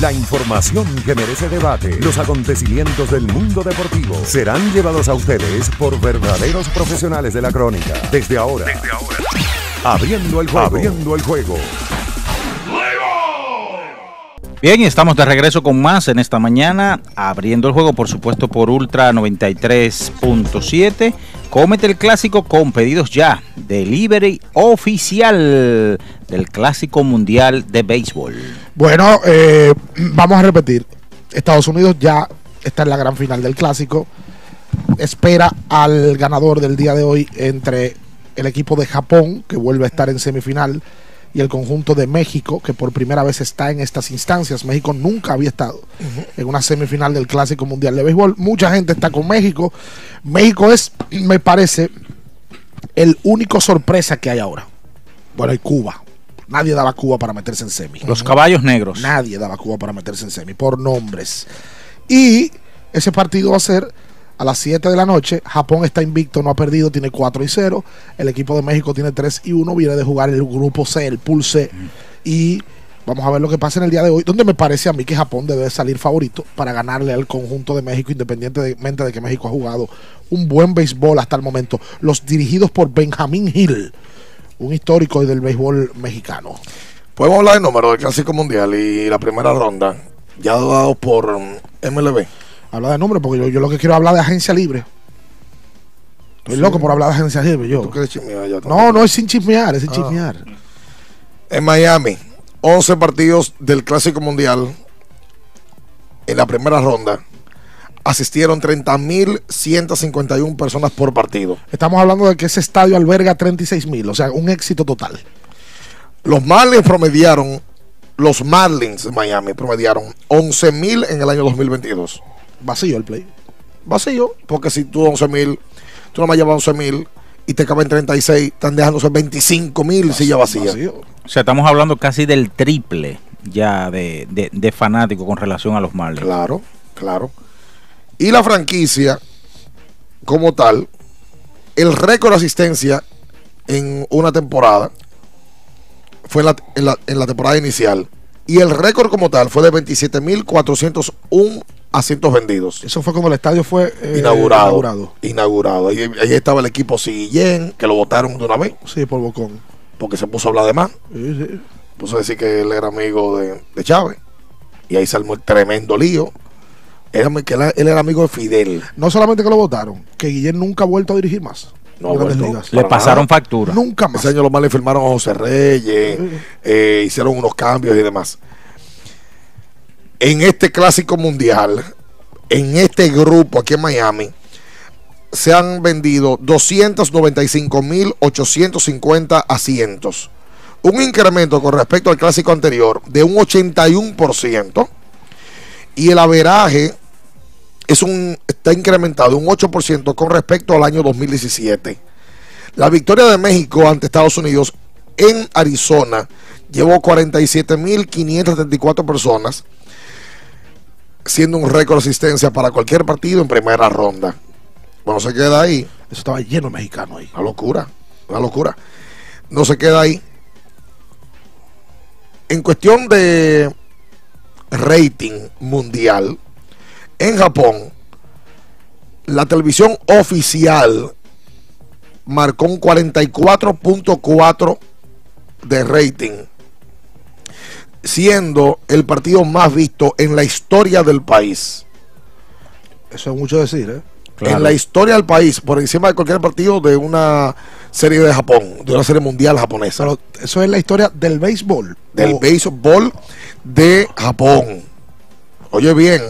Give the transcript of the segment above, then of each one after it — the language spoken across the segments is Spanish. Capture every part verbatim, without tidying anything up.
La información que merece debate, los acontecimientos del mundo deportivo serán llevados a ustedes por verdaderos profesionales de la crónica. Desde ahora, Desde ahora. Abriendo el juego. Abriendo el juego. Bien, y estamos de regreso con más en esta mañana, abriendo el juego, por supuesto, por Ultra noventa y tres punto siete. Cómete el clásico con pedidos ya. Delivery oficial del Clásico Mundial de Béisbol. Bueno, eh, vamos a repetir. Estados Unidos ya está en la gran final del Clásico. Espera al ganador del día de hoy entre el equipo de Japón, que vuelve a estar en semifinal, y el conjunto de México, que por primera vez está en estas instancias. México nunca había estado uh-huh. en una semifinal del Clásico Mundial de Béisbol. Mucha gente está con México. México es, me parece, el único sorpresa que hay ahora. Bueno, hay Cuba. Nadie daba Cuba para meterse en semi. Los caballos negros. Nadie daba Cuba para meterse en semi, por nombres. Y ese partido va a ser a las siete de la noche. Japón está invicto, no ha perdido, tiene cuatro y cero. El equipo de México tiene tres y uno. Viene de jugar el grupo C, el Pool C. Mm. Y vamos a ver lo que pasa en el día de hoy, donde me parece a mí que Japón debe salir favorito para ganarle al conjunto de México, independientemente de que México ha jugado un buen béisbol hasta el momento. Los dirigidos por Benjamín Hill, un histórico del béisbol mexicano. Podemos hablar del número del Clásico Mundial y la primera ronda, ya dado por M L B. Habla de nombre, porque yo, yo lo que quiero hablar de agencia libre. Estoy sí. loco por hablar de agencia libre. Yo. ¿Tú quieres chismear ya? No, no es sin chismear, es sin ah. chismear. En Miami, once partidos del Clásico Mundial. En la primera ronda asistieron treinta mil ciento cincuenta y una personas por partido. Estamos hablando de que ese estadio alberga treinta y seis mil, o sea, un éxito total. Los Marlins promediaron, los Marlins de Miami promediaron once mil en el año dos mil veintidós. Vacío el play. Vacío, porque si tú once mil, tú nomás llevas once mil y te caben treinta y seis, están dejándose veinticinco mil sillas vacías. O sea, estamos hablando casi del triple ya de, de, de fanáticos con relación a los Marlins. Claro, claro. Y la franquicia, como tal, el récord de asistencia en una temporada fue en la, en la, en la temporada inicial. Y el récord como tal fue de veintisiete mil cuatrocientos uno asientos vendidos. Eso fue cuando el estadio fue eh, inaugurado. Inaugurado. inaugurado. Ahí, ahí estaba el equipo Siguillén, que lo votaron de una vez. Sí, por bocón. Porque se puso a hablar de más. Sí, sí. Puso a decir que él era amigo de, de Chávez. Y ahí se armó el tremendo lío. Era, que él, él era amigo de Fidel. No solamente que lo votaron, que Guillén nunca ha vuelto a dirigir más. No, bueno, le pasaron nada. Factura. Nunca más. Ese año los más le firmaron a José Reyes, sí. eh, hicieron unos cambios y demás. En este Clásico Mundial, en este grupo aquí en Miami, se han vendido doscientos noventa y cinco mil ochocientos cincuenta asientos. Un incremento con respecto al Clásico anterior de un ochenta y uno por ciento. Y el averaje es un, está incrementado un ocho por ciento con respecto al año dos mil diecisiete. La victoria de México ante Estados Unidos en Arizona llevó cuarenta y siete mil quinientas treinta y cuatro personas, siendo un récord de asistencia para cualquier partido en primera ronda. Bueno, se queda ahí. Eso estaba lleno de mexicanos ahí. Una locura, una locura. No se queda ahí. En cuestión de rating mundial, en Japón, la televisión oficial marcó un cuarenta y cuatro punto cuatro de rating, siendo el partido más visto en la historia del país. Eso es mucho decir, ¿eh? Claro. En la historia del país, por encima de cualquier partido de una serie de Japón, de una serie mundial japonesa. Pero eso es la historia del béisbol. Del o... béisbol de Japón. Oye bien.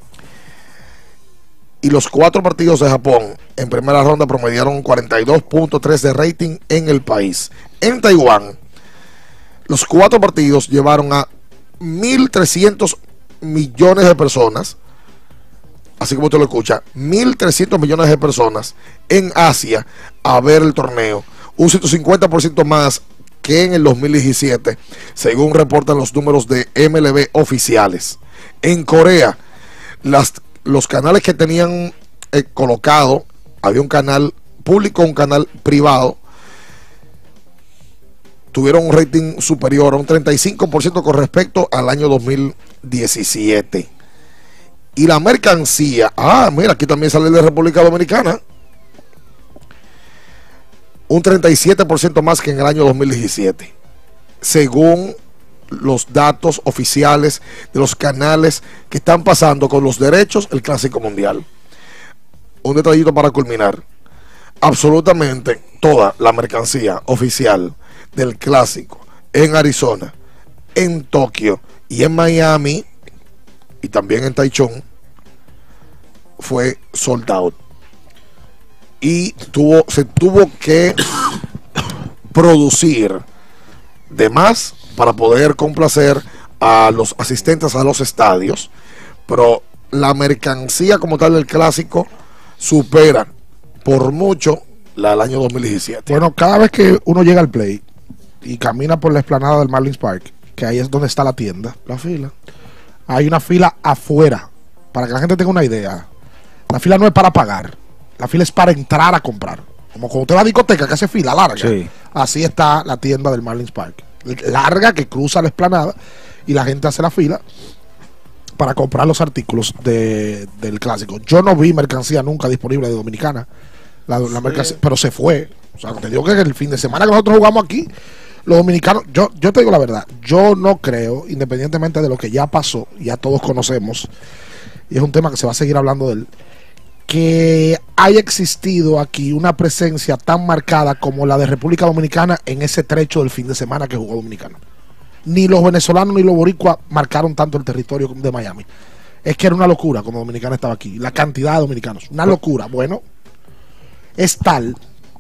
Y los cuatro partidos de Japón en primera ronda promediaron cuarenta y dos punto tres de rating en el país. En Taiwán, los cuatro partidos llevaron a mil trescientos millones de personas. Así como usted lo escucha, mil trescientos millones de personas en Asia a ver el torneo. Un ciento cincuenta por ciento más que en el dos mil diecisiete, según reportan los números de M L B oficiales. En Corea, las, los canales que tenían eh, colocado, había un canal público, un canal privado. tuvieron un rating superior a un treinta y cinco por ciento con respecto al año dos mil diecisiete. Y la mercancía, ah, mira, aquí también sale de República Dominicana, un treinta y siete por ciento más que en el año dos mil diecisiete, según los datos oficiales de los canales que están pasando con los derechos el Clásico Mundial. Un detallito para culminar: absolutamente toda la mercancía oficial del Clásico en Arizona, en Tokio y en Miami, y también en Taichung, fue sold out. Y tuvo, se tuvo que producir de más para poder complacer a los asistentes a los estadios. Pero la mercancía como tal del Clásico supera por mucho la del año dos mil diecisiete. Bueno, cada vez que uno llega al play y camina por la explanada del Marlins Park, que ahí es donde está la tienda, la fila, hay una fila afuera, para que la gente tenga una idea. La fila no es para pagar, la fila es para entrar a comprar. Como cuando usted va a la discoteca que hace fila larga, sí. Así está la tienda del Marlins Park, larga, que cruza la explanada, y la gente hace la fila para comprar los artículos de, del Clásico. Yo no vi mercancía nunca disponible de Dominicana, la, la mercancía, sí. Pero se fue. O sea, te digo que el fin de semana que nosotros jugamos aquí, los dominicanos, yo, yo te digo la verdad, yo no creo, independientemente de lo que ya pasó, ya todos conocemos, y es un tema que se va a seguir hablando de él, que haya existido aquí una presencia tan marcada como la de República Dominicana en ese trecho del fin de semana que jugó Dominicano. Ni los venezolanos ni los boricuas marcaron tanto el territorio de Miami. Es que era una locura cuando Dominicana estaba aquí, la cantidad de dominicanos, una locura. Bueno, es tal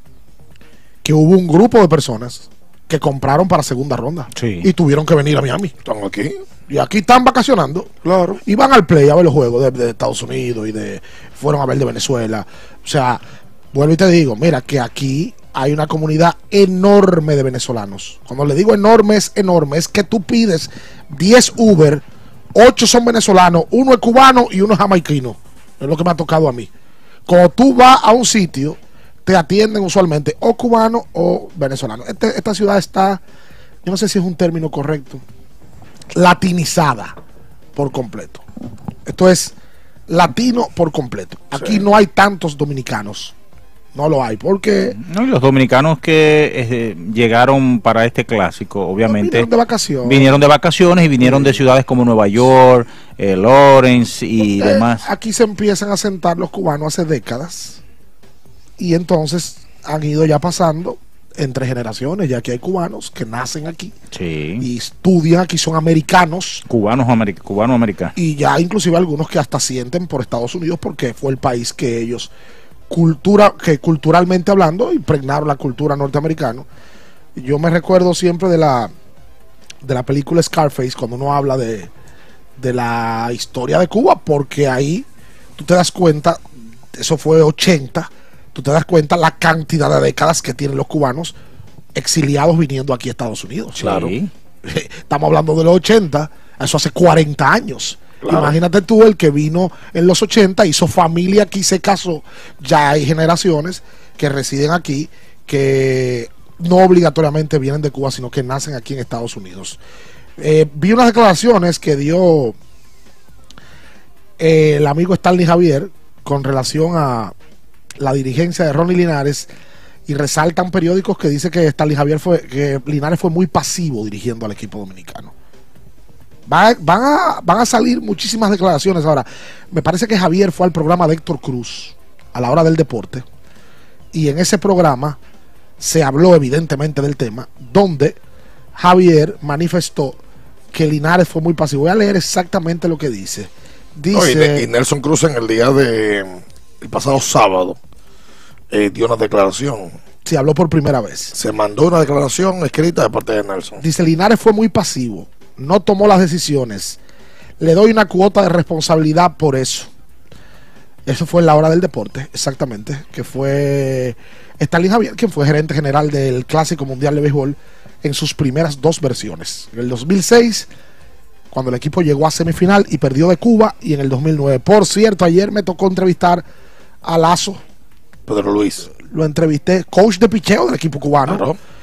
que hubo un grupo de personas que compraron para segunda ronda, sí, y tuvieron que venir a Miami. Están aquí. Y aquí están vacacionando, claro. Y van al play a ver los juegos de, de Estados Unidos y de fueron a ver de Venezuela. O sea, vuelvo y te digo, mira que aquí hay una comunidad enorme de venezolanos. Cuando le digo enorme, es enorme. Es que tú pides diez Uber, ocho son venezolanos, uno es cubano y uno es jamaiquino. Es lo que me ha tocado a mí. Cuando tú vas a un sitio, te atienden usualmente o cubano o venezolano. Este, esta ciudad está, yo no sé si es un término correcto, latinizada por completo. Esto es latino por completo. Aquí sí. No hay tantos dominicanos. No lo hay, porque... No, y los dominicanos que eh, llegaron para este Clásico, obviamente... Vinieron de vacaciones. Vinieron de vacaciones y vinieron sí. de ciudades como Nueva York, eh, Lawrence y eh, demás. Aquí se empiezan a sentar los cubanos hace décadas. Y entonces han ido ya pasando entre generaciones, ya que hay cubanos que nacen aquí, sí, y estudian aquí, son americanos. Cubanos americ cubano americanos. Y ya inclusive algunos que hasta sienten por Estados Unidos porque fue el país que ellos... cultura que culturalmente hablando impregnaron la cultura norteamericana. Yo me recuerdo siempre de la de la película Scarface, cuando uno habla de de la historia de Cuba, porque ahí tú te das cuenta, eso fue ochenta, tú te das cuenta la cantidad de décadas que tienen los cubanos exiliados viniendo aquí a Estados Unidos. Sí. Claro, estamos hablando de los ochenta, eso hace cuarenta años. Claro. Imagínate tú, el que vino en los ochenta, hizo familia aquí, se casó. Ya hay generaciones que residen aquí, que no obligatoriamente vienen de Cuba, sino que nacen aquí en Estados Unidos. Eh, vi unas declaraciones que dio eh, el amigo Stanley Javier con relación a la dirigencia de Ronnie Linares, y resaltan periódicos que dice que Stanley Javier fue, que Linares fue muy pasivo dirigiendo al equipo dominicano. Van, van, a, van a salir muchísimas declaraciones ahora. Me parece que Javier fue al programa de Héctor Cruz a la hora del deporte, y en ese programa se habló evidentemente del tema, donde Javier manifestó que Linares fue muy pasivo. Voy a leer exactamente lo que dice. Dice no, y, y Nelson Cruz en el día de el pasado sábado eh, dio una declaración. Se habló por primera vez. Se mandó una declaración escrita de parte de Nelson. Dice: Linares fue muy pasivo, no tomó las decisiones, le doy una cuota de responsabilidad por eso. Eso fue en la hora del deporte, exactamente, que fue Stanley Javier, quien fue gerente general del Clásico Mundial de Béisbol en sus primeras dos versiones. En el dos mil seis, cuando el equipo llegó a semifinal y perdió de Cuba, y en el dos mil nueve. Por cierto, ayer me tocó entrevistar a Lazo. Pedro Luis. Lo entrevisté, coach de picheo del equipo cubano. Claro.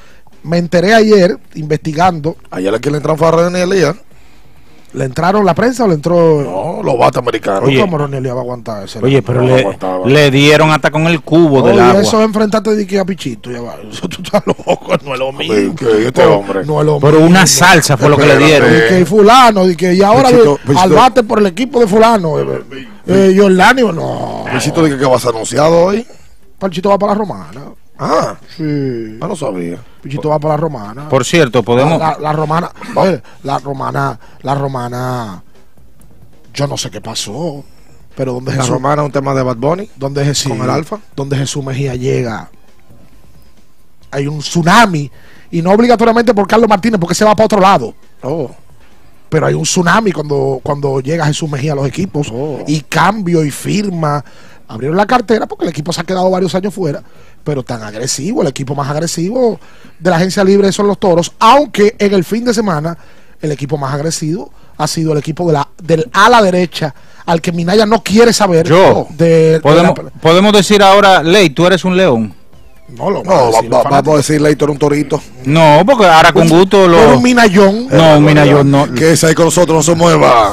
Me enteré ayer, investigando. Ayer a quien le entraron fue a René Elías. ¿Le entraron la prensa o le entró? No, los bates americanos. Oye, ¿cómo René Elías va a aguantar ese? Oye, pero no le, le dieron hasta con el cubo Oye, del agua. eso es enfrentarte de que a Pichito. Ya va. Eso tú estás loco, no es lo mismo. ¿Qué, este no, hombre? no es lo Pero mismo. una salsa fue lo que le dieron. Y que fulano, y que y ahora Pichito, de- Pichito. al bate por el equipo de fulano. Eh, eh, Jordani, no. Pichito dice que va a ser anunciado hoy. Pichito va para la romana. Ah, Sí. no lo sabía. Pichito va para la romana. Por cierto, podemos... La, la- la romana, oye, la romana, la romana, yo no sé qué pasó, pero donde La Jesús, romana es un tema de Bad Bunny. donde Jesús, con el Alfa. donde Jesús Mejía llega, hay un tsunami, y no obligatoriamente por Carlos Martínez, porque se va para otro lado. Oh. Pero hay un tsunami cuando, cuando llega Jesús Mejía a los equipos, Oh. y cambio y firma. Abrieron la cartera porque el equipo se ha quedado varios años fuera, pero tan agresivo, el equipo más agresivo de la agencia libre son los Toros, aunque en el fin de semana el equipo más agresivo ha sido el equipo de la, del ala derecha, al que Minaya no quiere saber. Yo, de, de podemos, la- podemos decir ahora, Ley, tú eres un león. no lo No, va a va- decir, va- los vamos a fanáticos. decir Leitor un torito. No, porque ahora con gusto Pero lo... un Minayón. No, mira, yo no... Que ese ahí con nosotros no se mueva.